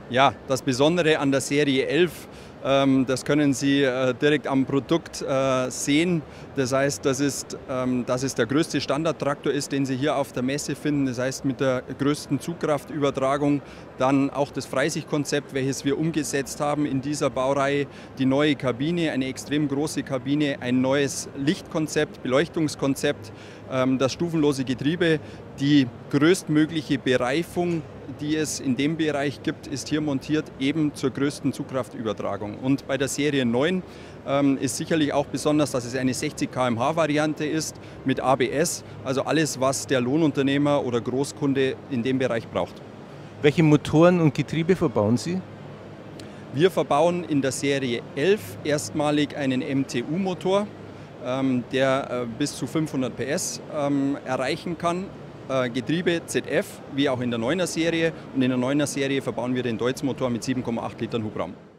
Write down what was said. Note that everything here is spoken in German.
Ja, das Besondere an der Serie 11, das können Sie direkt am Produkt sehen. Das heißt, dass es der größte Standardtraktor ist, den Sie hier auf der Messe finden. Das heißt, mit der größten Zugkraftübertragung. Dann auch das Freisichtkonzept, welches wir umgesetzt haben in dieser Baureihe. Die neue Kabine, eine extrem große Kabine, ein neues Lichtkonzept, Beleuchtungskonzept, das stufenlose Getriebe, die größtmögliche Bereifung, die es in dem Bereich gibt, ist hier montiert, eben zur größten Zugkraftübertragung. Und bei der Serie 9 ist sicherlich auch besonders, dass es eine 60 km/h Variante ist mit ABS, also alles, was der Lohnunternehmer oder Großkunde in dem Bereich braucht. Welche Motoren und Getriebe verbauen Sie? Wir verbauen in der Serie 11 erstmalig einen MTU-Motor, der bis zu 500 PS erreichen kann. Getriebe ZF, wie auch in der 9er Serie. Und in der 9er Serie verbauen wir den Deutz-Motor mit 7,8 Litern Hubraum.